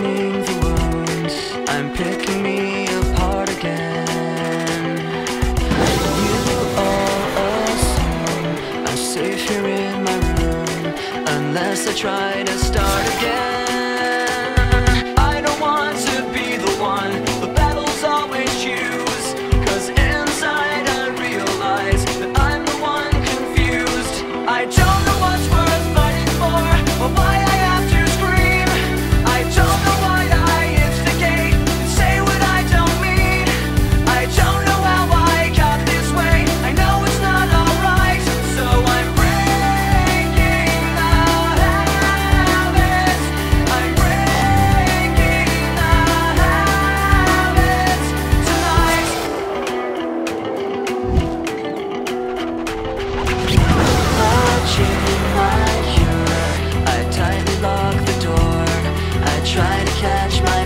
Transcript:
opening the wounds, I'm picking me apart again. You all assume I'm safe here in my room, unless I try to start again. I don't want to be the one the battles always choose, 'cause inside I realize that I'm the one confused. I don't know what's worth fighting for, or why I have to scream. I don't know why I instigate and say what I don't mean. I don't know how I got this way, I know it's not alright, so I'm breaking the habits. I'm breaking the habits tonight. Watching my cure, I tightly lock the door. I try to catch my